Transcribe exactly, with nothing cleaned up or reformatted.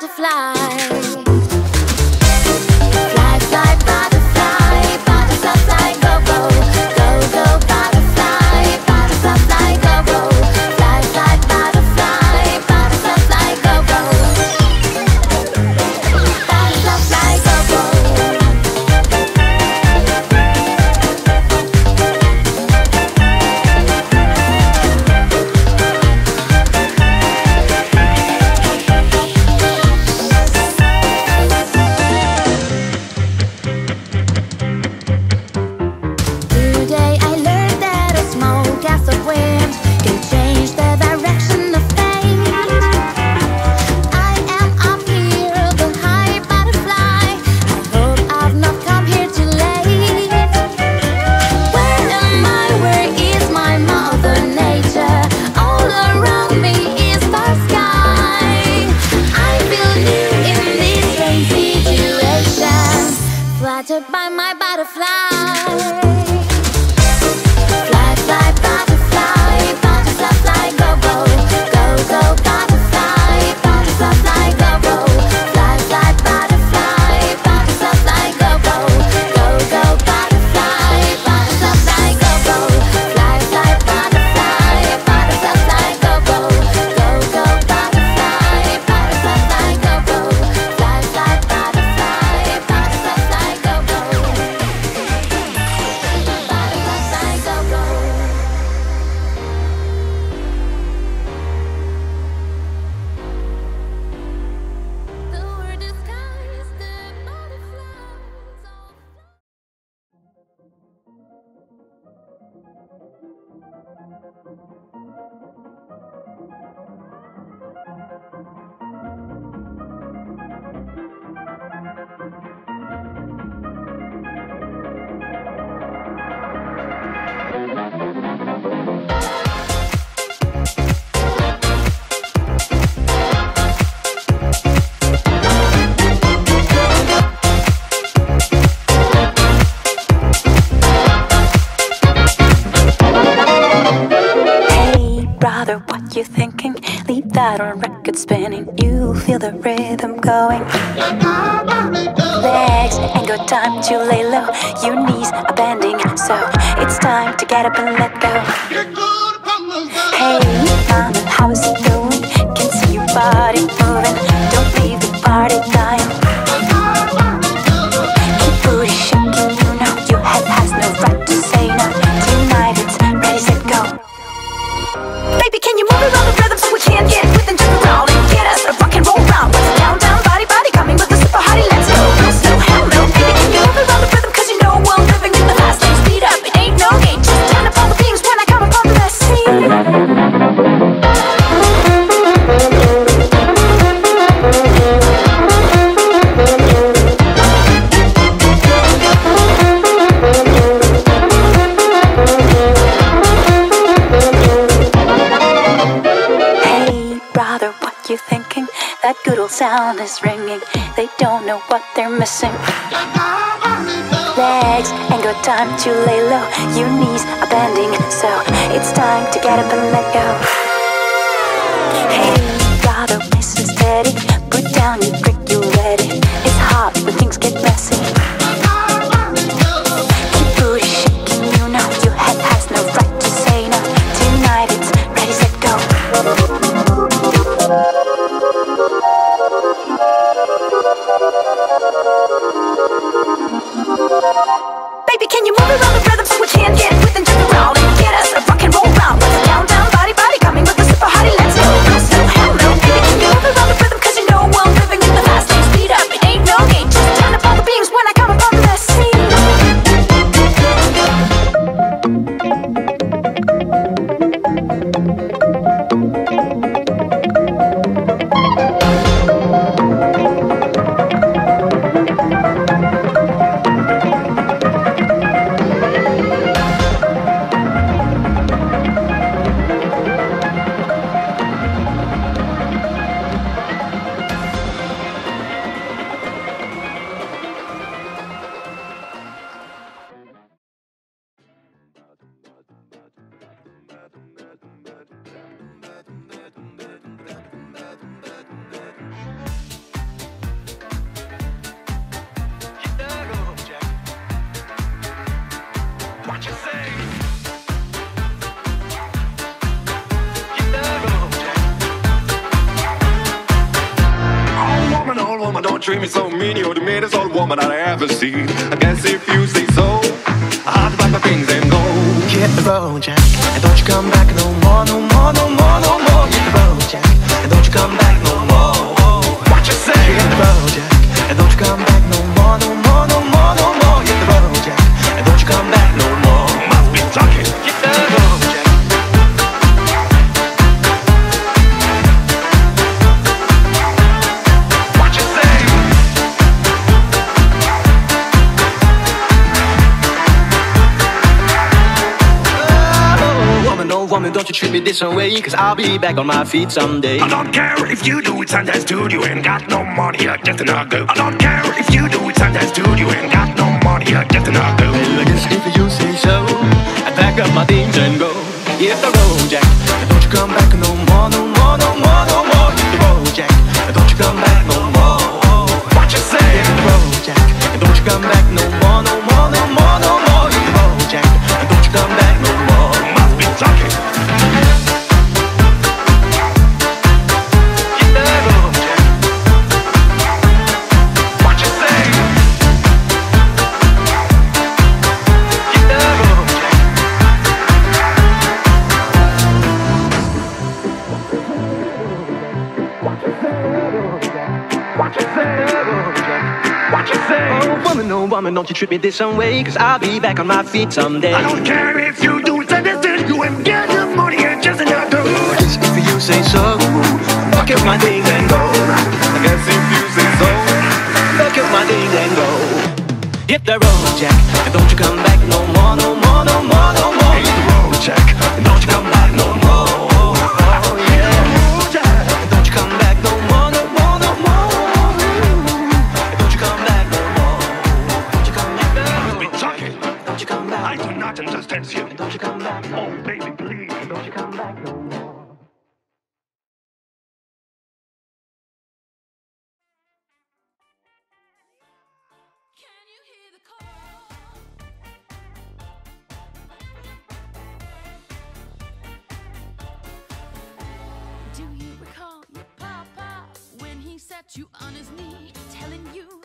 that on record spinning, you feel the rhythm going. Legs ain't got time to lay low, your knees are bending, so it's time to get up and let go. Hey, mama, how is it going? Can see your body moving, don't leave the party dying. Keep booty shaking, you know your head has no right to say no. Tonight it's ready, set, go. Baby, can you move around the rhythm so we can get with and jump around and get us a rock and roll round? Let's down, down, body, body, coming with a super hottie, let's go. No slow, hell no. Baby, can you move around the rhythm? Cause you know we're living in the fast lane. Speed up, it ain't no game. Just turn up all the beams when I come upon the scene. You thinking that good old sound is ringing? They don't know what they're missing. Legs ain't got time to lay low, your knees are bending, so it's time to get up and let go. Hey, brother, listen steady, put down your drink, you're ready. It's hot when things get messy. Keep booty shaking, you know your head has no right to say no. Tonight it's ready, set, go. Baby, can you move around the rhythm so we can get with and jump around and get us a rock and roll round? Let's down, down, body, body, coming with a super hottie, let's go. No slow, hell no. Baby, can you move around the rhythm? Cause you know we're living in the fast lane. Speed up, it ain't no game. Just turn up all the beams when I come upon the scene. woman, don't treat me so mean. You're the meanest old woman that I ever seen. I guess if you say so, I'll pack my things and go. Hit the road, Jack, and don't you come back no more, no more, no more, no more. Hit the road, Jack, and don't you come back no more. What you say? Hit the road, Jack, and don't you come back no more, no more, no more, no more. Hit the road, Jack, and don't you come back no more. Must be talking. Hit the road, Jack. What you say? Oh, woman, oh woman, don't you treat me this way, cause I'll be back on my feet someday. I don't care if you do it Sundays, dude. You ain't got no money, you're just another girl. I don't care if you do it Sundays, dude. You ain't got no money, you're just another girl. Well, I guess if you say so, I pack up my things and go. Hit the road, Jack, and don't you come back no more, no more, no more, no more. Hit the road, Jack, and don't you come back no more. What you say? Hit the road, Jack, and don't you come back no more, no more, no more, no more. Hit the road, Jack, and don't you come back no more. Must be talking. Hit the road, Jack. What you say? Hit the road, Jack. What you say? What you say? Oh woman, oh woman, don't you treat me this way, cause I'll be back on my feet someday. I don't care if you do it Sundays, dude. You ain't got no money, you're just another girl. Just if you say so, pack up my things and go. I guess if you say so. Pack up my things and go. Hit the road, Jack, and don't you come back no more, no more, no more, no more. Hit the road, Jack, and don't you come back no more. Oh yeah, Jack, and don't you come back no more, no more, no more. And don't you come back no more. Don't you come back no Must be more. talking. Don't you come back. I do not understand you. And don't you come back no Oh, more. baby, please. Don't you come back no more. Can you hear the call? Do you recall your papa when he sat you on his knee, telling you